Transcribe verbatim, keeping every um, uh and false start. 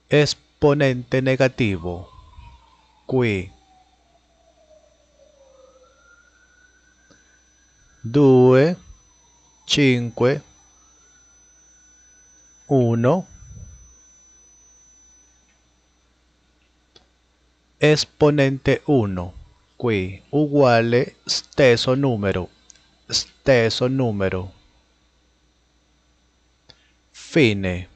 Esponente negativo. Qui. due, cinque, uno. Esponente uno. Qui uguale stesso numero. Stesso numero. Fine.